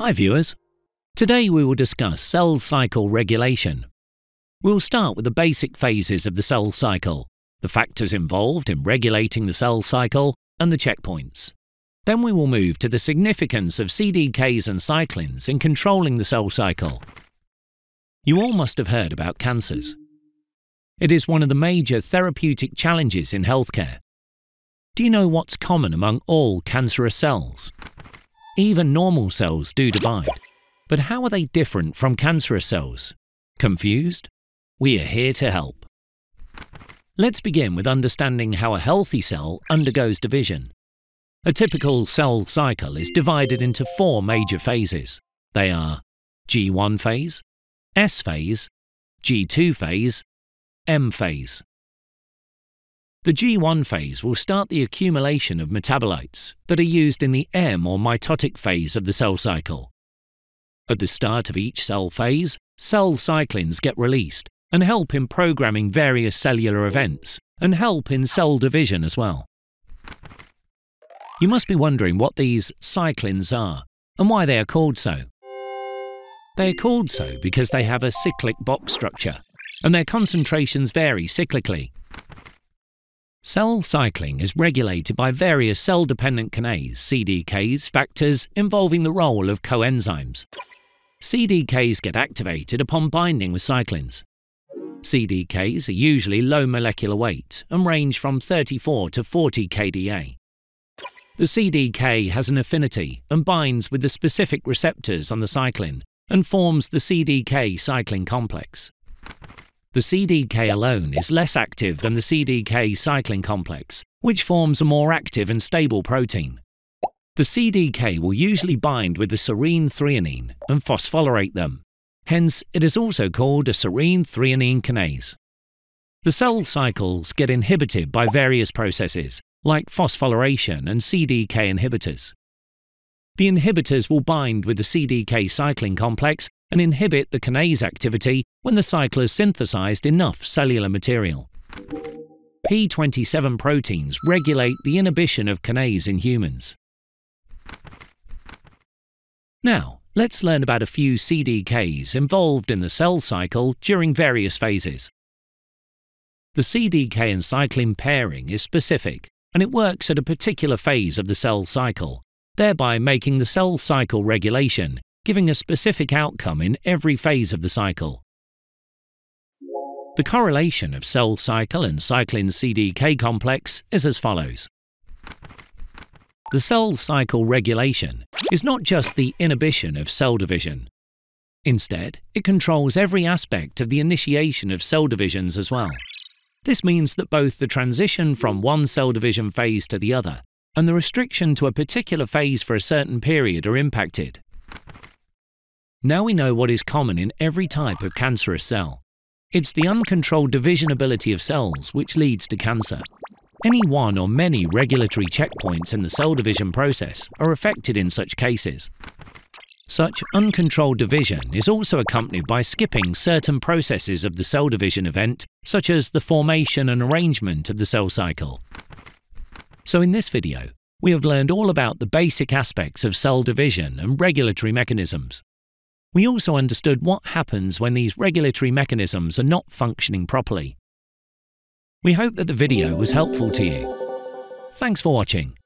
Hi viewers! Today we will discuss cell cycle regulation. We will start with the basic phases of the cell cycle, the factors involved in regulating the cell cycle, and the checkpoints. Then we will move to the significance of CDKs and cyclins in controlling the cell cycle. You all must have heard about cancers. It is one of the major therapeutic challenges in healthcare. Do you know what's common among all cancerous cells? Even normal cells do divide. But how are they different from cancerous cells? Confused? We are here to help. Let's begin with understanding how a healthy cell undergoes division. A typical cell cycle is divided into 4 major phases. They are G1 phase, S phase, G2 phase, M phase. The G1 phase will start the accumulation of metabolites that are used in the M or mitotic phase of the cell cycle. At the start of each cell phase, cell cyclins get released and help in programming various cellular events and help in cell division as well. You must be wondering what these cyclins are and why they are called so. They are called so because they have a cyclic box structure and their concentrations vary cyclically. Cell cycling is regulated by various cell-dependent kinase (CDKs) factors involving the role of coenzymes. CDKs get activated upon binding with cyclins. CDKs are usually low molecular weight and range from 34 to 40 kDa. The CDK has an affinity and binds with the specific receptors on the cyclin and forms the CDK cyclin complex. The CDK alone is less active than the CDK cyclin complex, which forms a more active and stable protein. The CDK will usually bind with the serine-threonine and phosphorylate them. Hence, it is also called a serine-threonine kinase. The cell cycles get inhibited by various processes, like phosphorylation and CDK inhibitors. The inhibitors will bind with the CDK cyclin complex and inhibit the kinase activity when the cycle has synthesized enough cellular material. P27 proteins regulate the inhibition of kinase in humans. Now, let's learn about a few CDKs involved in the cell cycle during various phases. The CDK and cyclin pairing is specific, and it works at a particular phase of the cell cycle, thereby making the cell cycle regulation, giving a specific outcome in every phase of the cycle. The correlation of cell cycle and cyclin CDK complex is as follows. The cell cycle regulation is not just the inhibition of cell division. Instead, it controls every aspect of the initiation of cell divisions as well. This means that both the transition from one cell division phase to the other and the restriction to a particular phase for a certain period are impacted. Now we know what is common in every type of cancerous cell. It's the uncontrolled division ability of cells which leads to cancer. Any one or many regulatory checkpoints in the cell division process are affected in such cases. Such uncontrolled division is also accompanied by skipping certain processes of the cell division event, such as the formation and arrangement of the cell cycle. So in this video, we have learned all about the basic aspects of cell division and regulatory mechanisms. We also understood what happens when these regulatory mechanisms are not functioning properly. We hope that the video was helpful to you. Thanks for watching.